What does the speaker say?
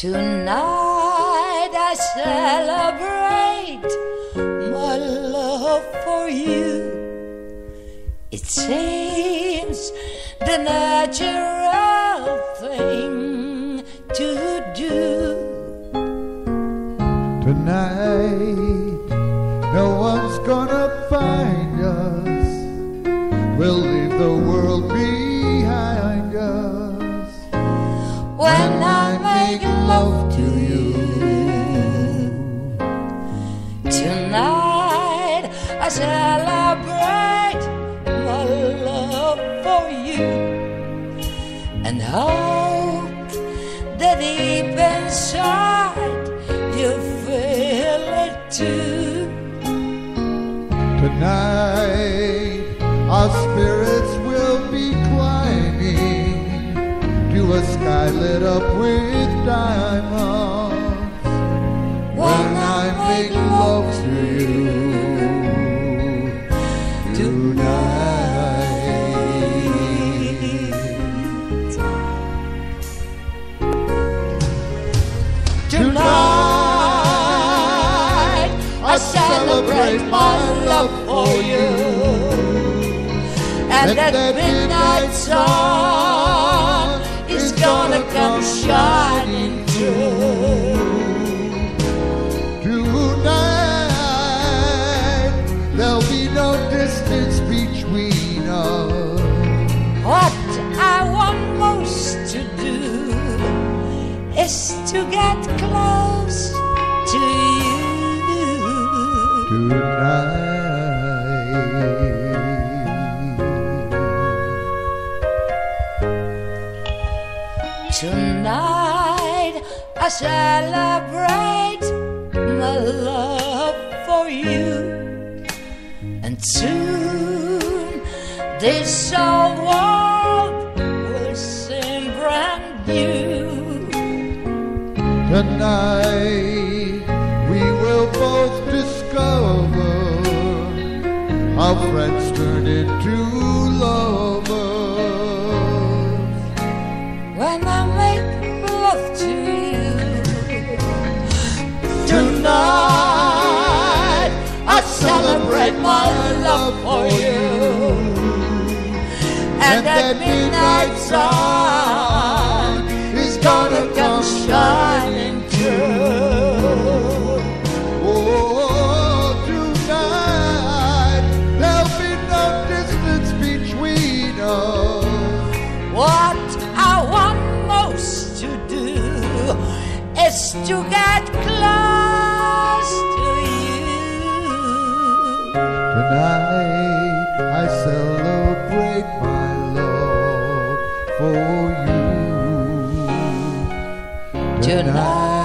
Tonight I celebrate my love for you. It seems the natural thing to do. Tonight, no one's gonna find us. We'll leave the world behind us. When I make love to you, tonight I celebrate my love for you, and hope that deep inside you feel it too. Tonight, our spirits will be climbing to a sky lit up with diamonds. When I make love to you tonight. Tonight I celebrate my love for you, and that midnight sun is gonna come shining through. Tonight, there'll be no distance between us. What I want most to do is to get close to you. Tonight I celebrate my love for you, and soon this whole world will seem brand new. Tonight, we will both discover how friends turn into lovers. When I make love to you, tonight I celebrate my love for you, and that midnight sun is gonna come shining through. Oh, tonight, there'll be no distance between us. What I want most to do is to get close to you. Tonight, I celebrate my love for you. Tonight